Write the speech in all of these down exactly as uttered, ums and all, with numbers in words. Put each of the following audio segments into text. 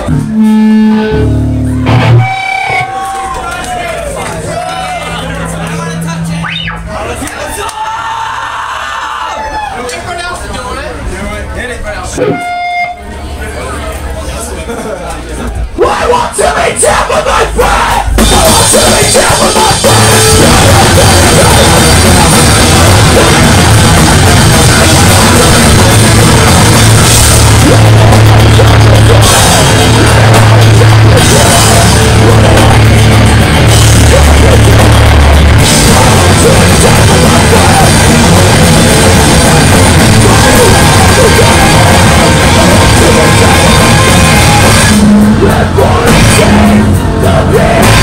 I want to be down with my friend! I want to be down with my friend! The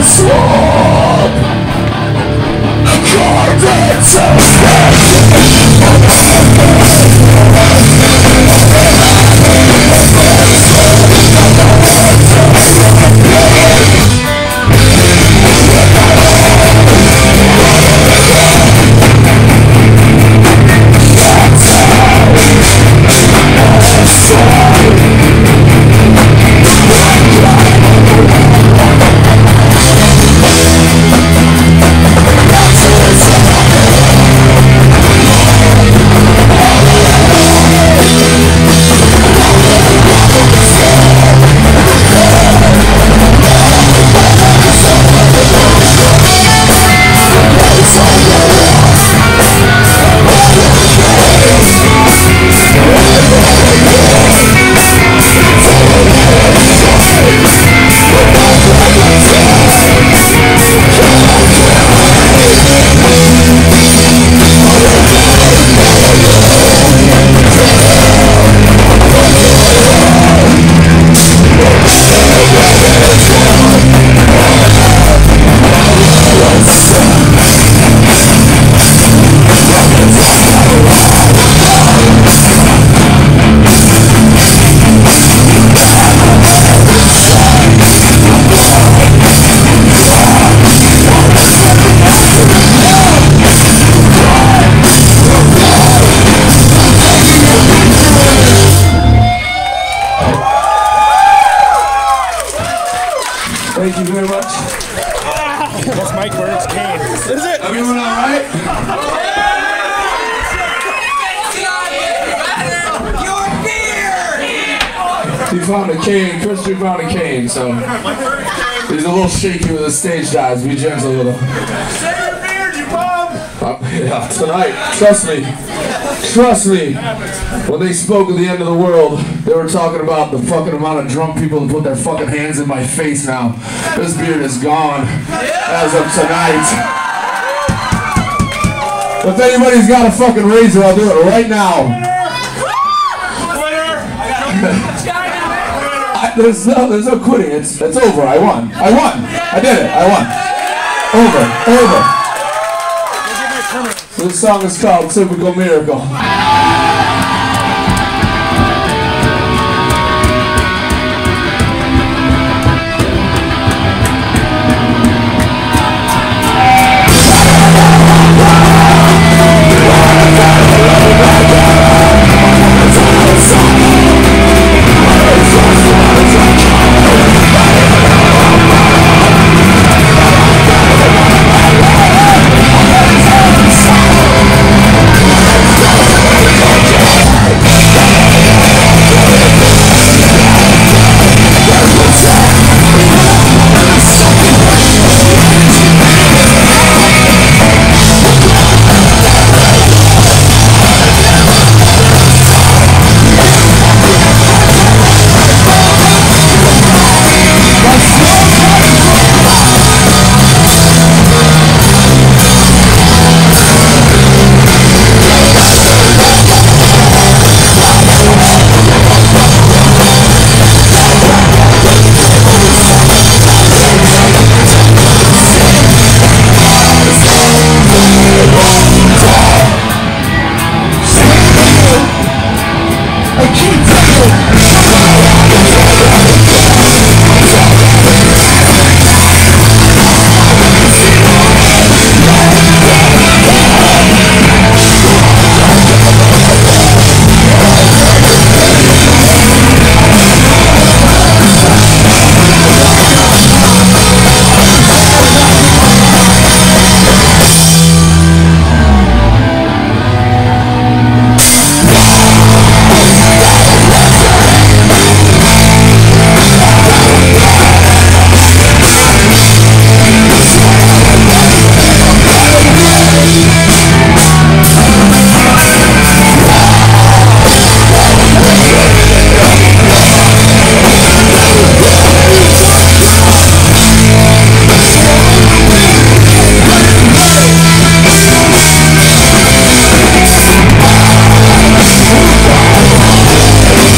Thank you very much. That's Mike Bird's cane. Is it? Everyone all right? Your beard! He found a cane. Chris, you found a cane, so he's a little shaky with his stage dives. Be gentle with him. Save your beard, you bum! Uh, yeah, tonight, trust me. Trust me. When they spoke at the end of the world, they were talking about the fucking amount of drunk people that put their fucking hands in my face now. This beard is gone as of tonight. If anybody's got a fucking razor, I'll do it right now. I, there's no, there's no quitting. It's, it's over. I won. I won. I did it. I won. Over. Over. This song is called Typical Miracle.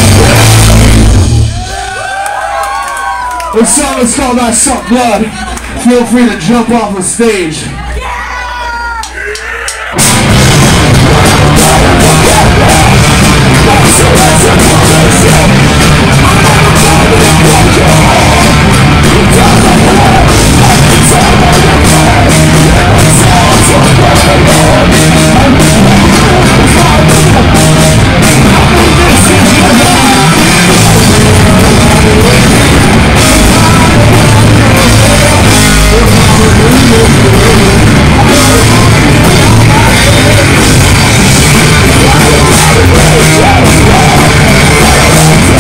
This song is called I Suck Blood. feel free to jump off the stage. Yeah.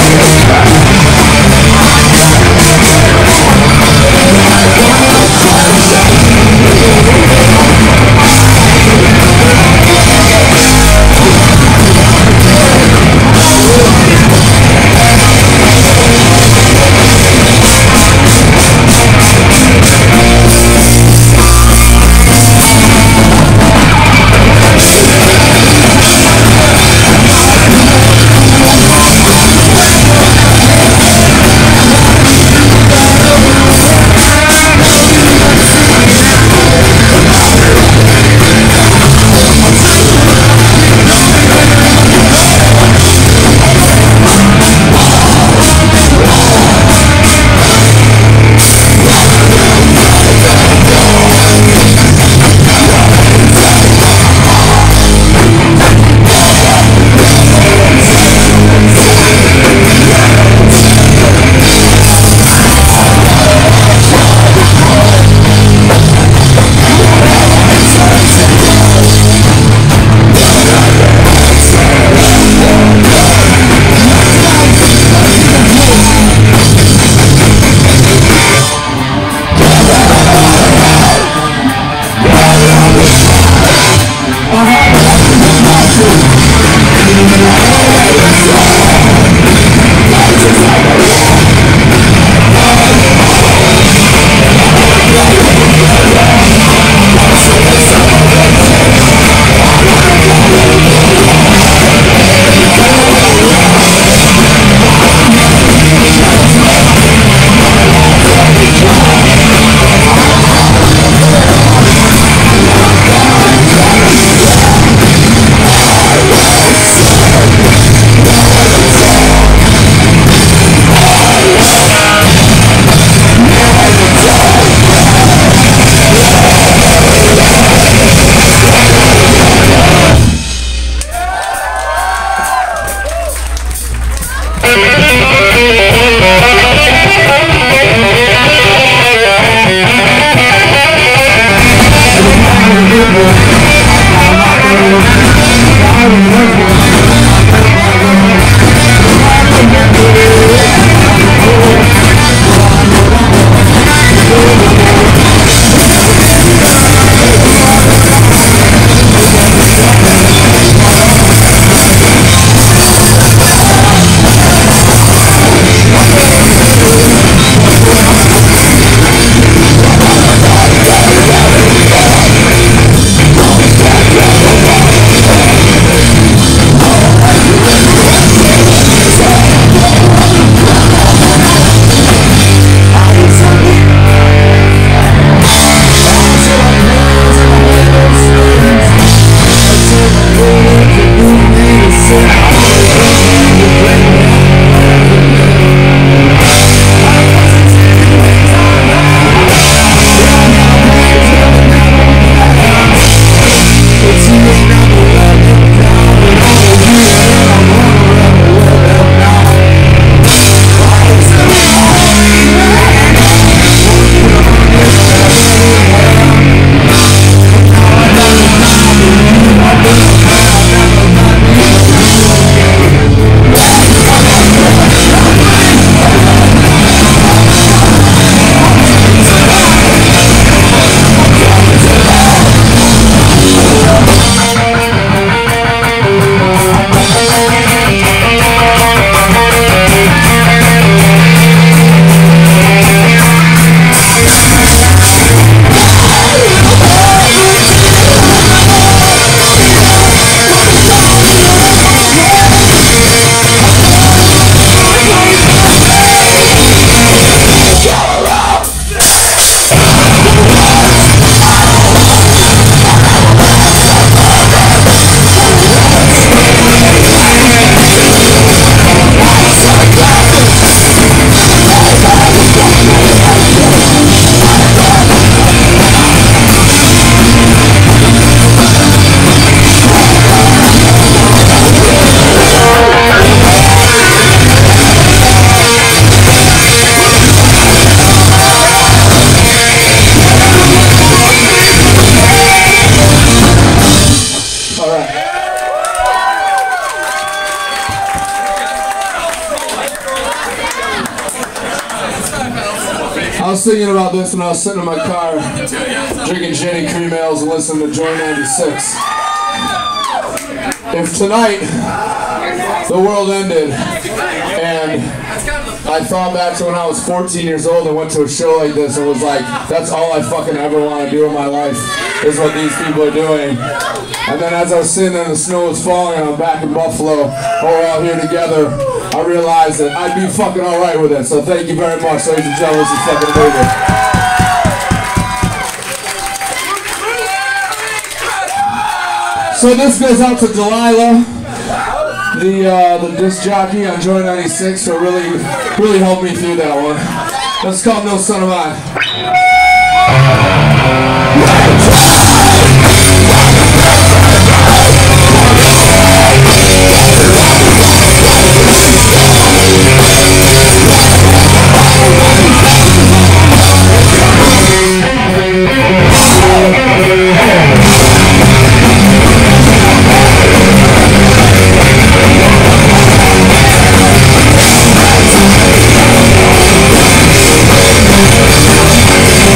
I was thinking about this when I was sitting in my car, drinking Jenny Cream Ales and listening to Joy ninety-six. If tonight the world ended and I thought back to when I was fourteen years old and went to a show like this and was like, that's all I fucking ever want to do in my life, is what these people are doing. And then as I was sitting and the snow was falling and I'm back in Buffalo, and we're all here together, I realized that I'd be fucking alright with it. So thank you very much, ladies and gentlemen. This is fucking amazing. So this goes out to Delilah, the uh, the disc jockey on Joy ninety-six, who really, really helped me through that one. Let's call No Son of Mine. We'll be right back.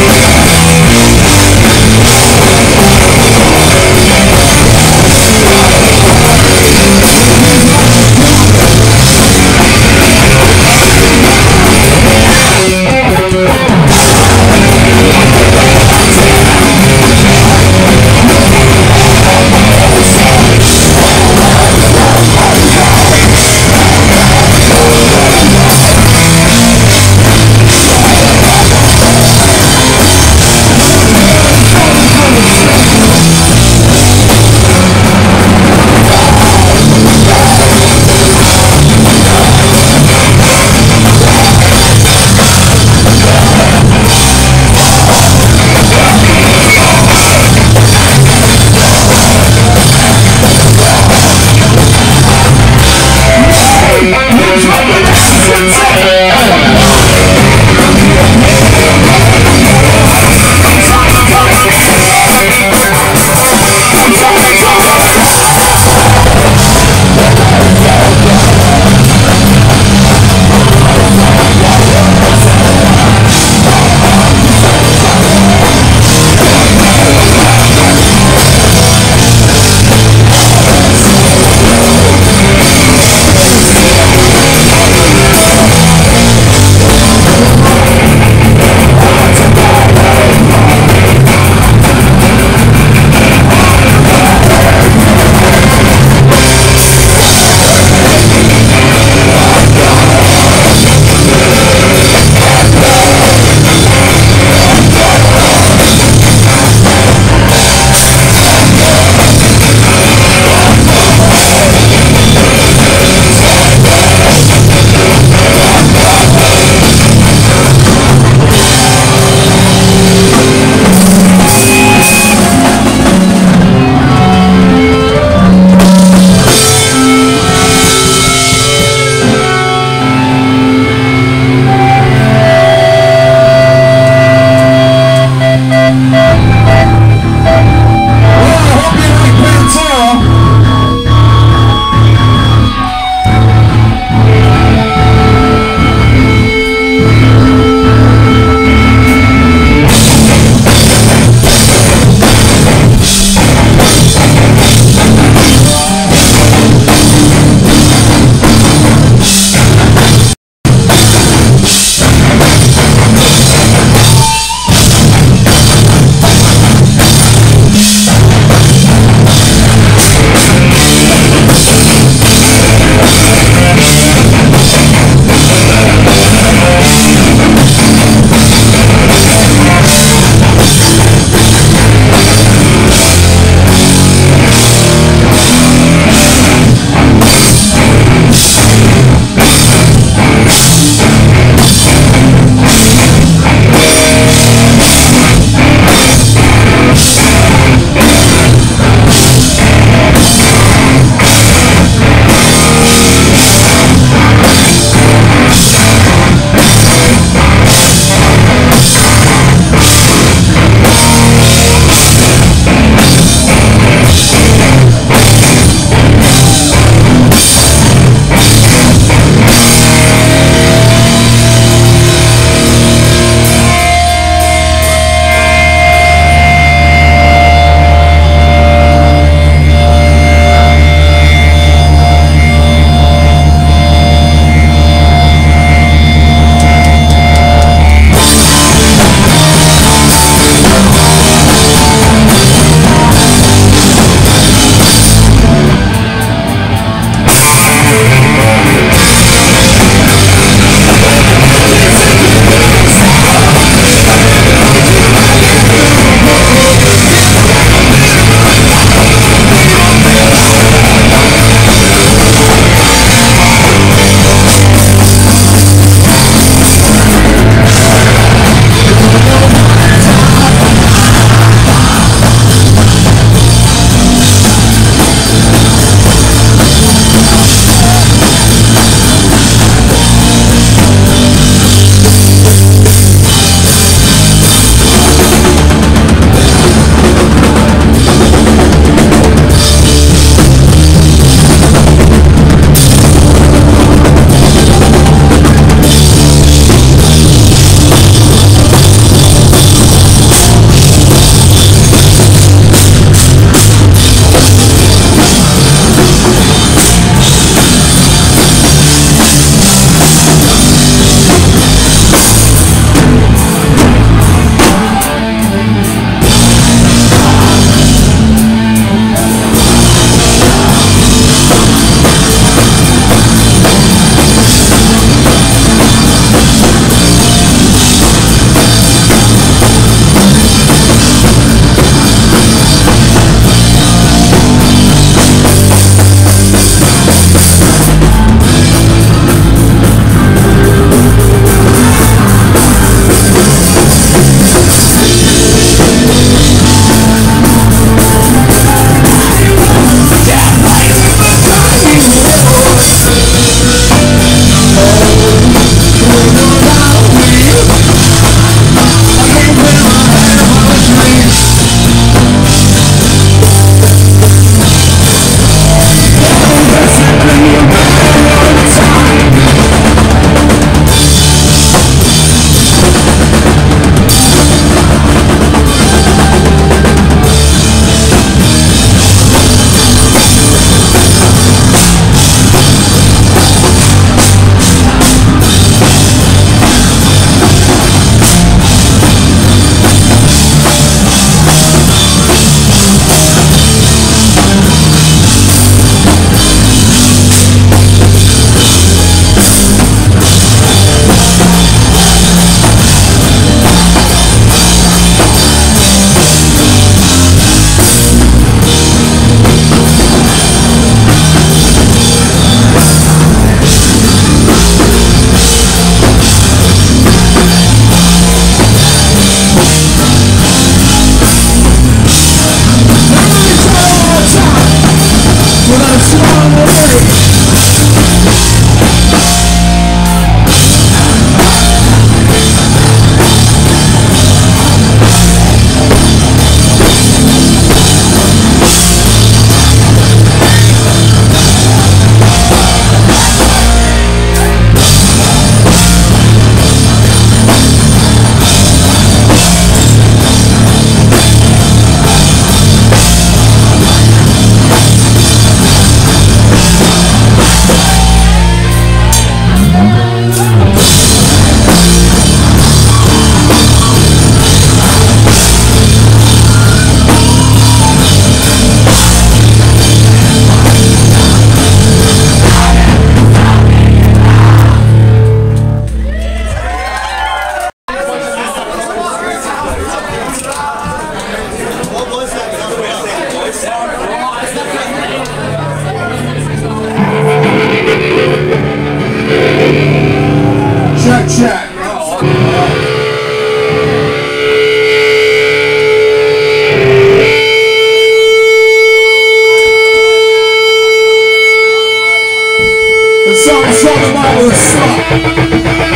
chat. The song is called The Marvelous Slut.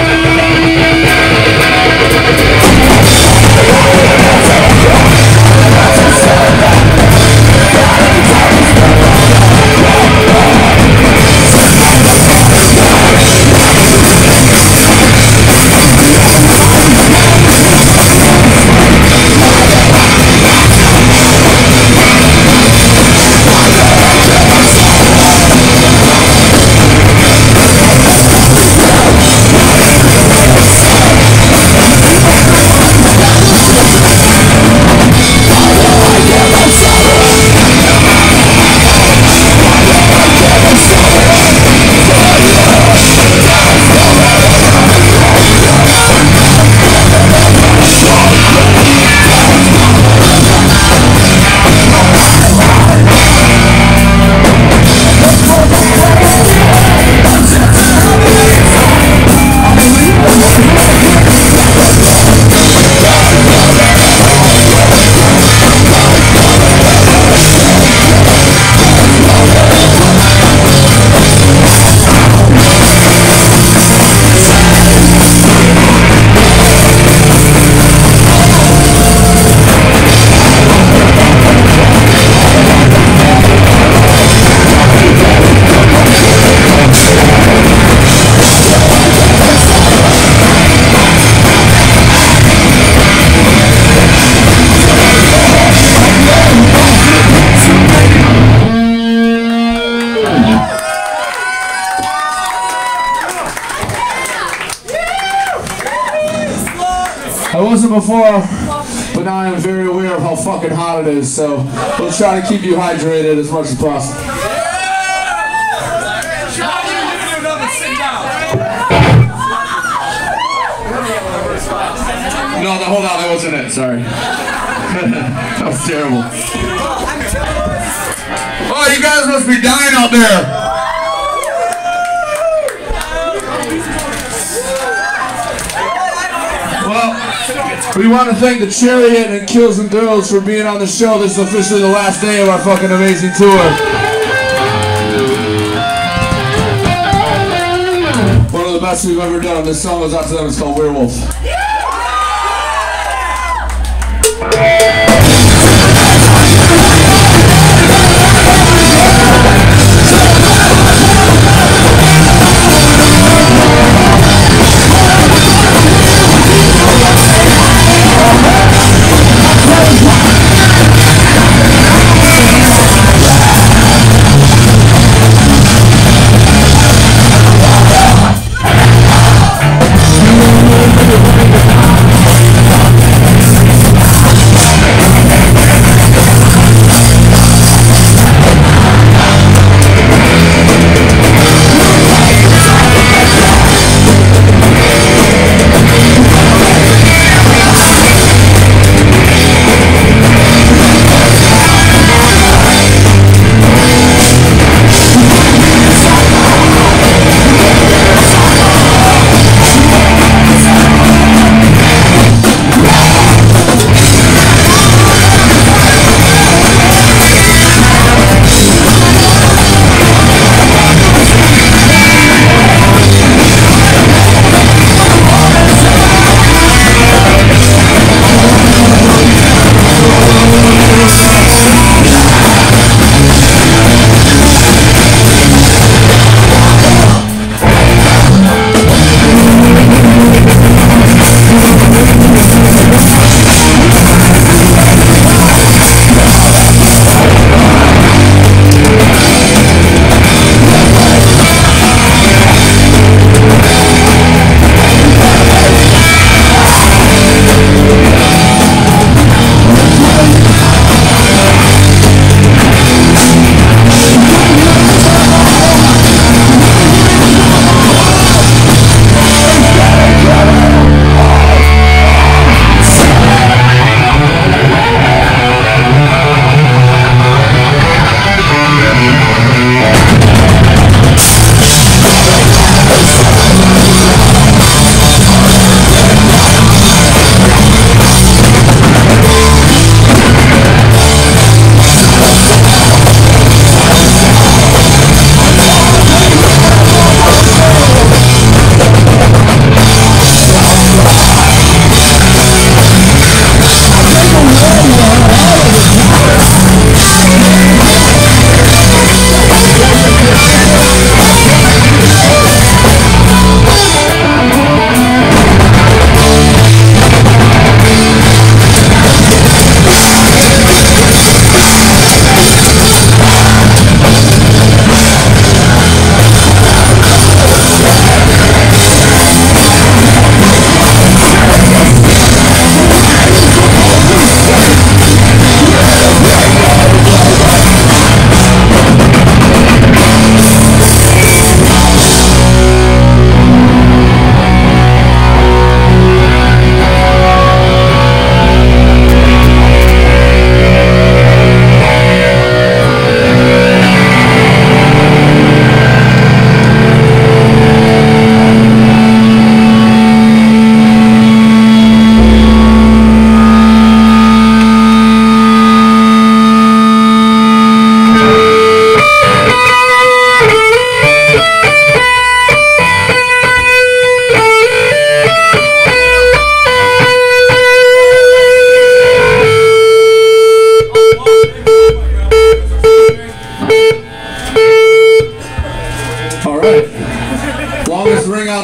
I wasn't before, but now I am very aware of how fucking hot it is, so we'll try to keep you hydrated as much as possible. No, no, hold on, that wasn't it, sorry. That was terrible. Oh, you guys must be dying out there. Well, we want to thank the Chariot and Kills and Girls for being on the show. This is officially the last day of our fucking amazing tour. One of the best we've ever done. This song goes out to them. It's called Werewolf.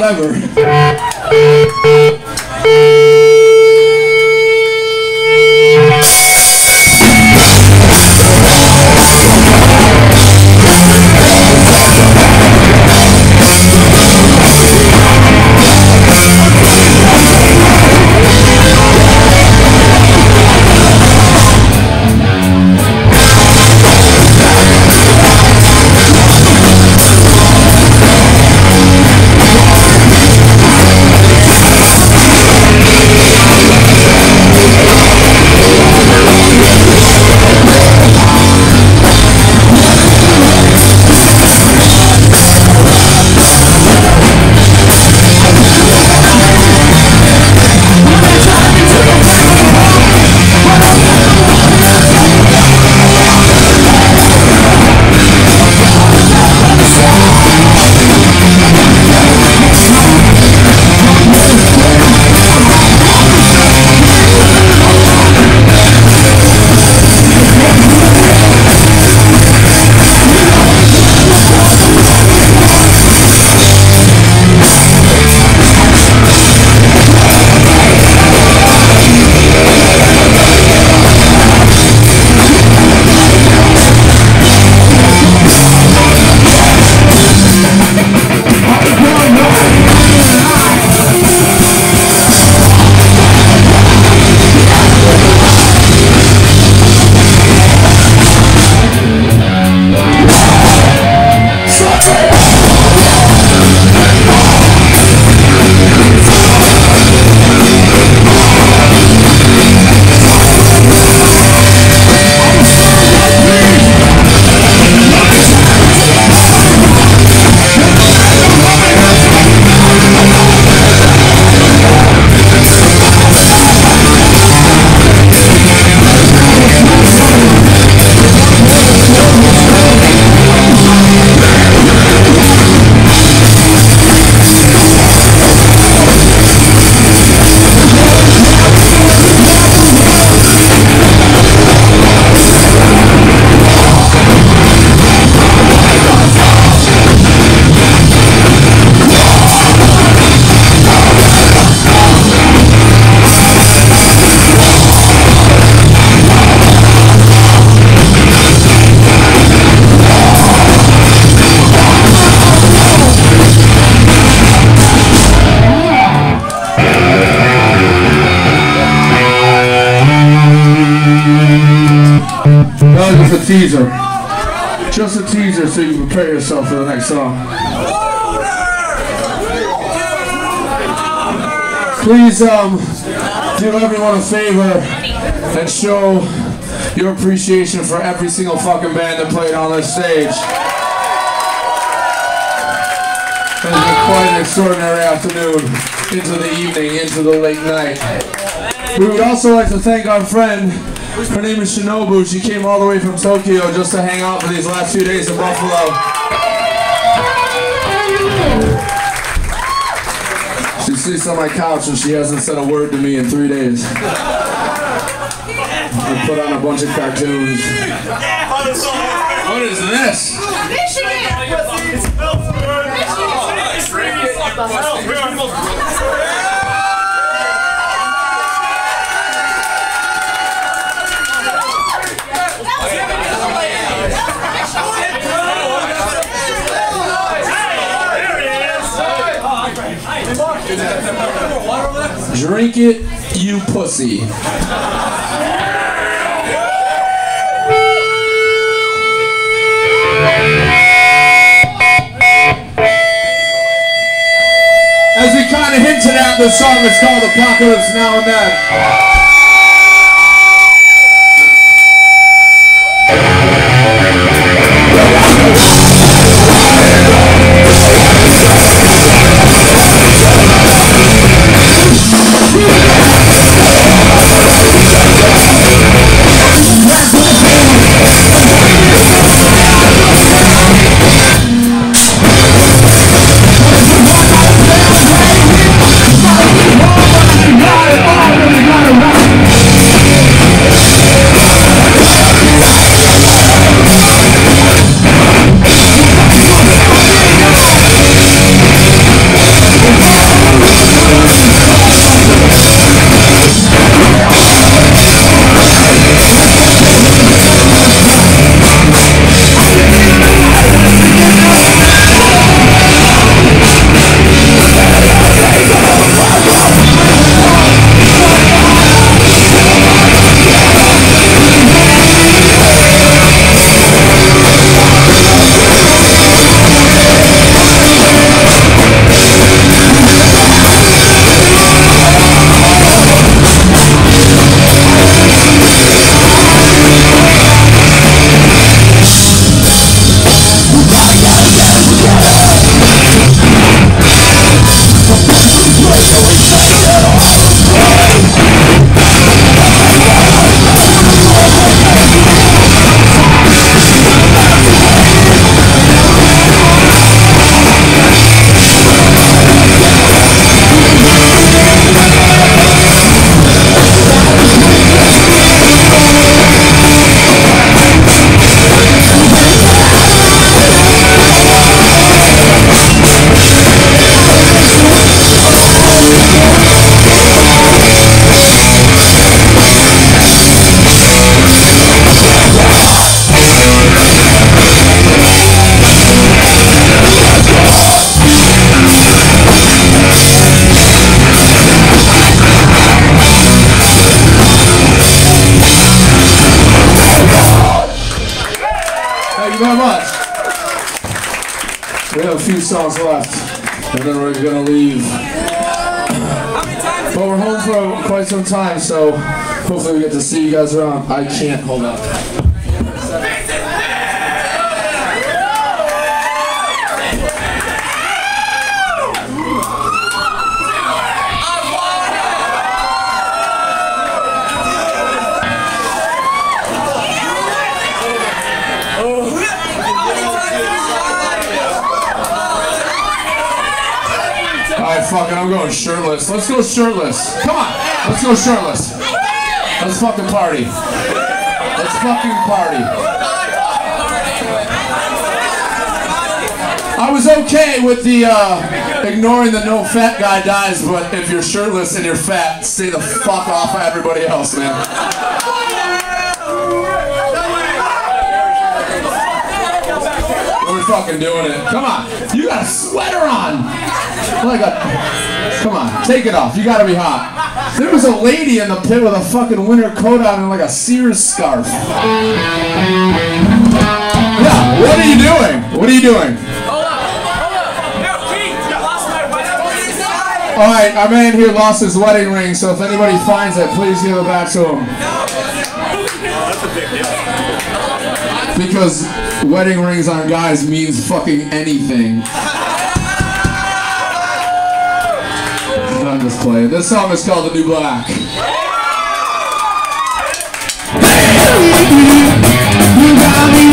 whatever. Just a teaser. Just a teaser so you can prepare yourself for the next song. Please um, do everyone a favor and show your appreciation for every single fucking band that played on this stage. It's been quite an extraordinary afternoon, into the evening, into the late night. We would also like to thank our friend. Her name is Shinobu. She came all the way from Tokyo just to hang out for these last few days in Buffalo. She sleeps on my couch and she hasn't said a word to me in three days. I put on a bunch of cartoons. What is this? Drink it, you pussy. As we kind of hinted at, the song is called Apocalypse Now and Then. Got it, all, really got it right. songs left, and then we're gonna leave. But we're home for quite some time, so hopefully we get to see you guys around. I can't hold up. Alright, fuck it, I'm going shirtless. Let's go shirtless. Come on, let's go shirtless. Let's fucking party. Let's fucking party. I was okay with the, uh, ignoring the no fat guy dies, but if you're shirtless and you're fat, stay the fuck off of everybody else, man. We're fucking doing it. Come on. You got a sweater on. Like a, come on, take it off. You gotta be hot. There was a lady in the pit with a fucking winter coat on and like a Sears scarf. Yeah, what are you doing? What are you doing? Hold up, hold up. No, Keith, you lost my wedding ring. Alright, our man here lost his wedding ring, so if anybody finds it, please give it back to him. That's a big deal. Because wedding rings on guys means fucking anything. I'm just playing. This song is called The New Black. You got me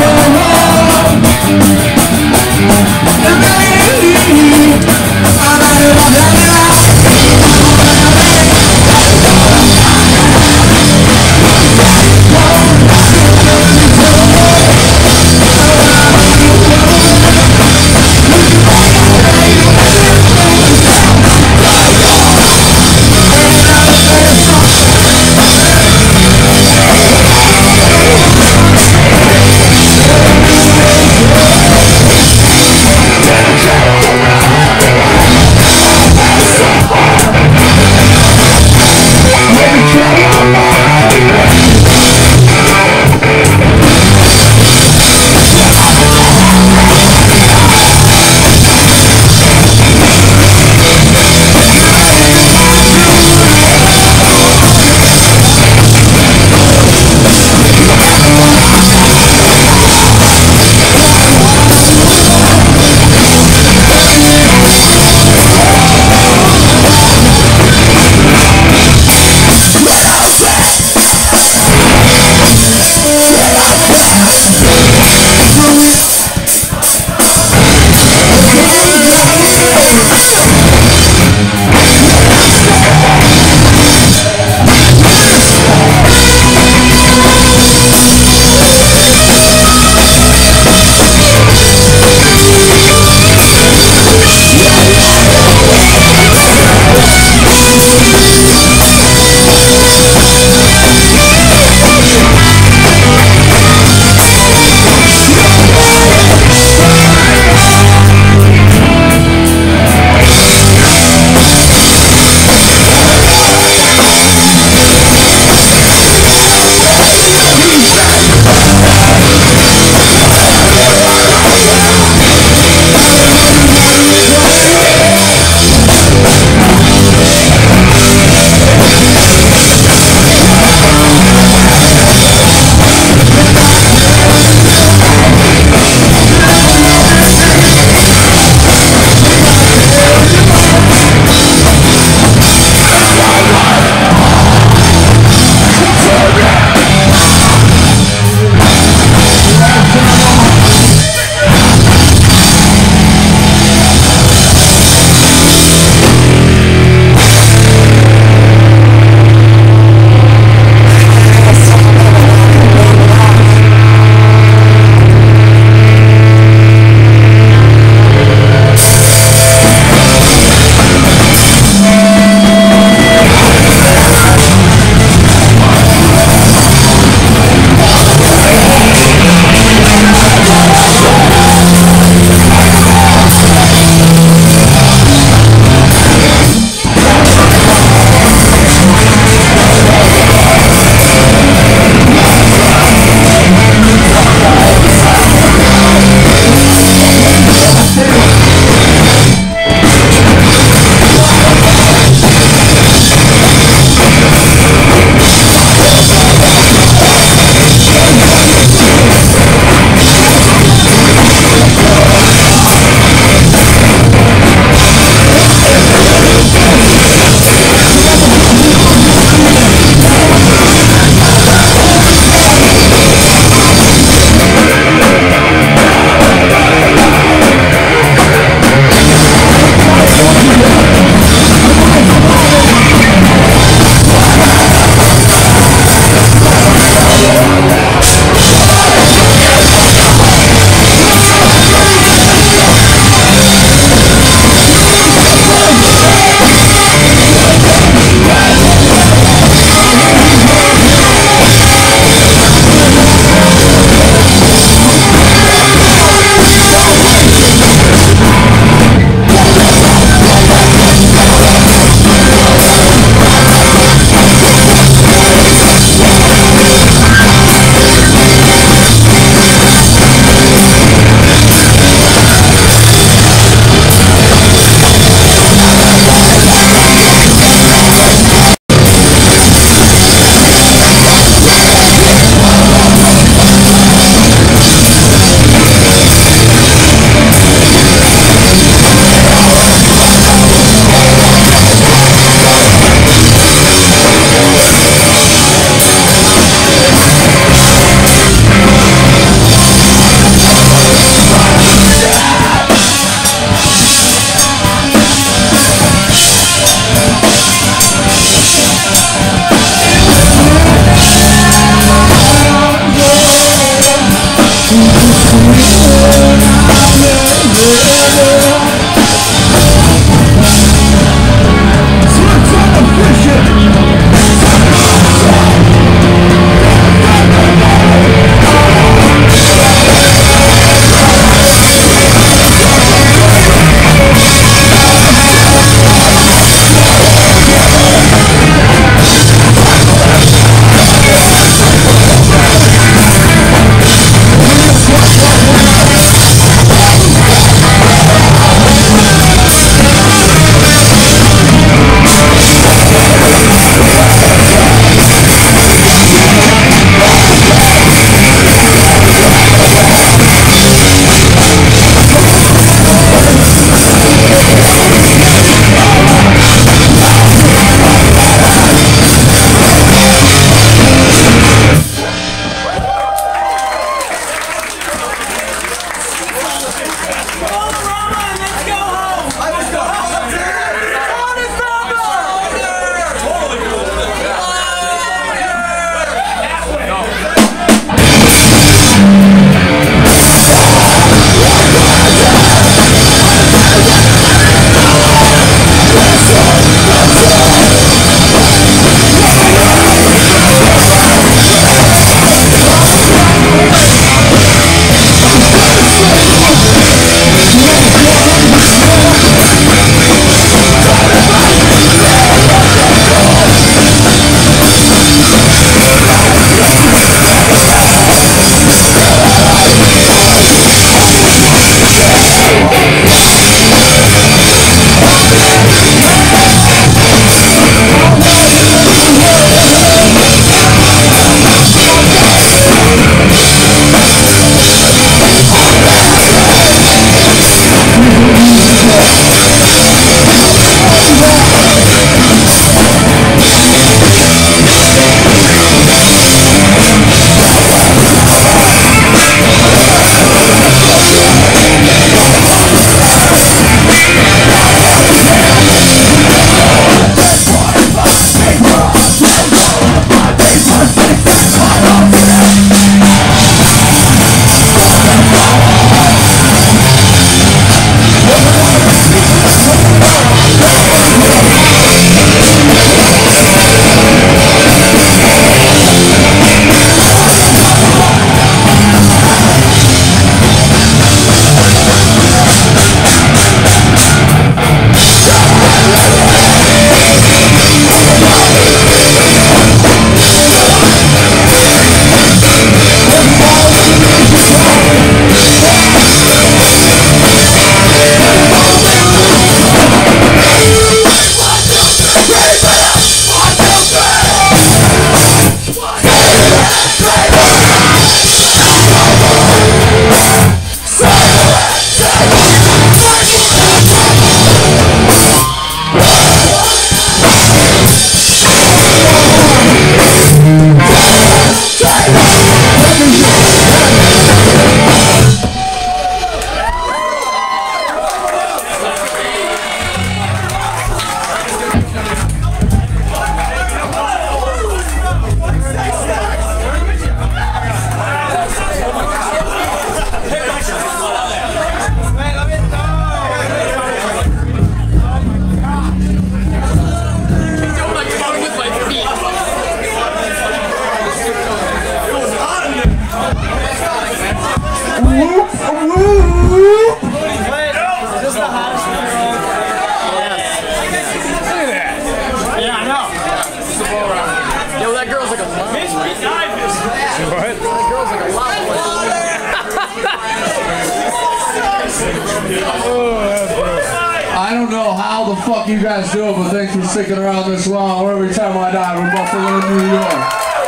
fuck you guys doing, but thanks for sticking around this long. Or every time I die, we're Buffalo, New York.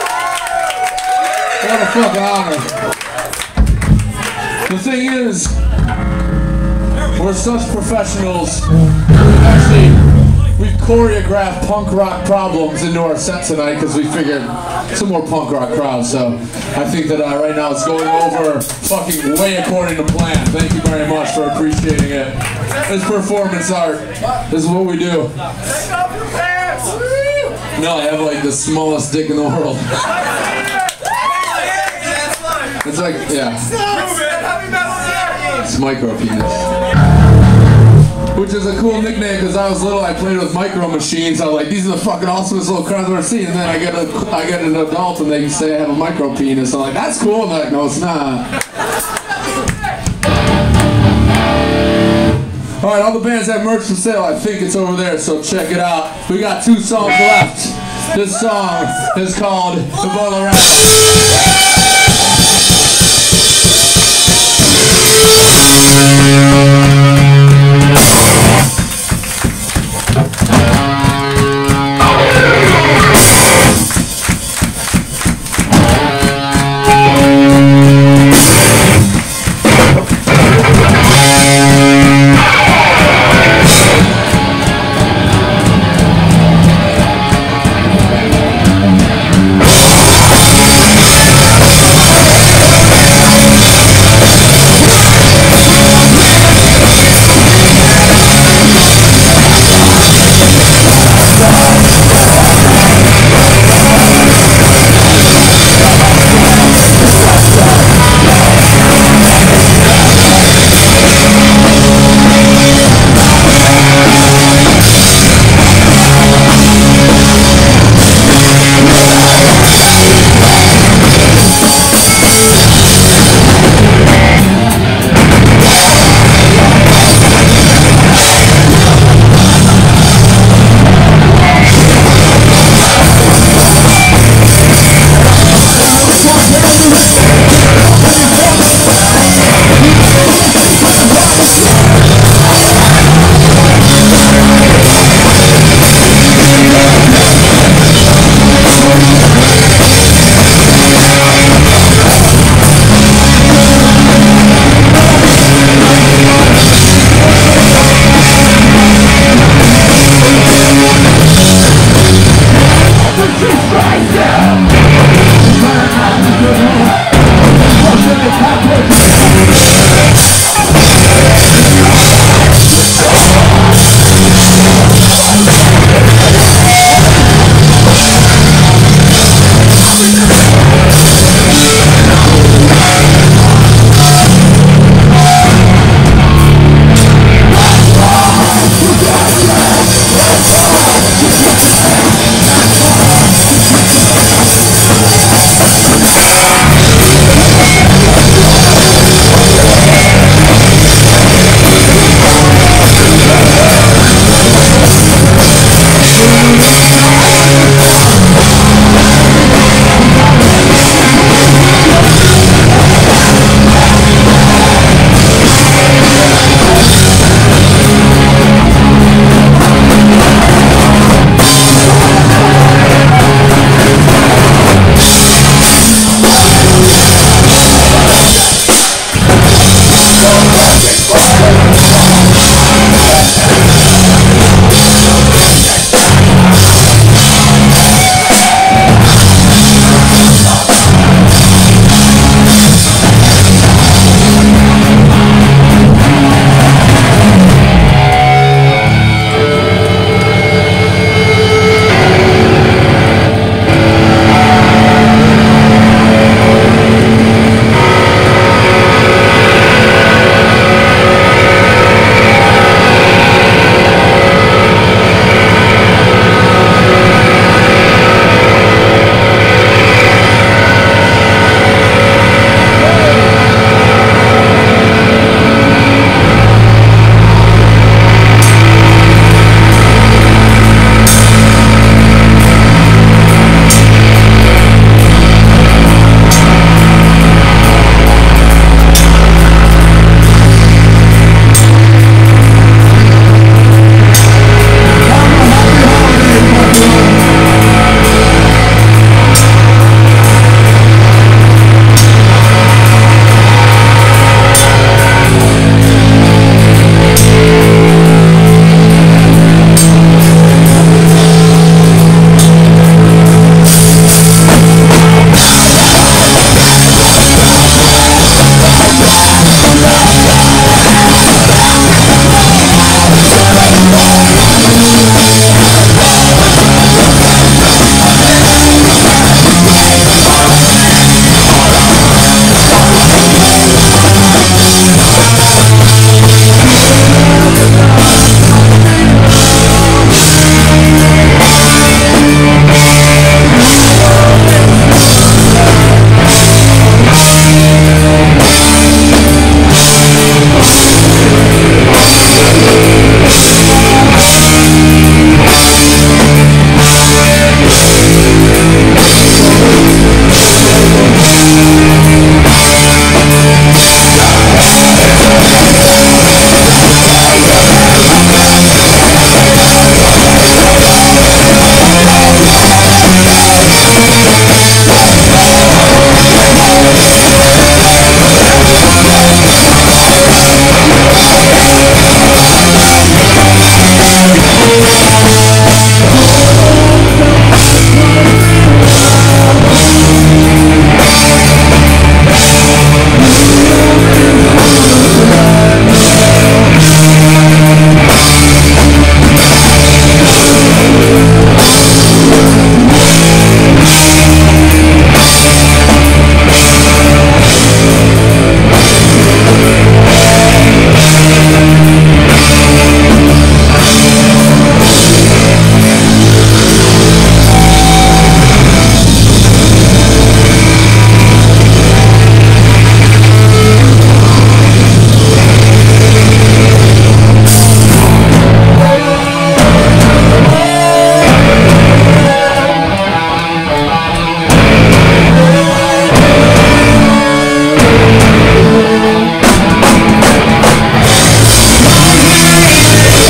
What a fucking honor. The thing is, we're such professionals. We've actually, we've choreographed punk rock problems into our set tonight because we figured some more punk rock crowd. So I think that uh, right now it's going over fucking way according to plan. Thank you very much for appreciating it. It's performance art. This is what we do. No, I have like the smallest dick in the world. It's like, yeah. It's micro penis. Which is a cool nickname because I was little, I played with micro machines. I was like, these are the fucking awesomest little crowds I've ever seen. And then I get a, I get an adult and they say I have a micro penis. I'm like, that's cool. And they're like, no, it's not. Alright, all the bands have merch for sale. I think it's over there, so check it out. We got two songs left. This song is called The Boiler Rap.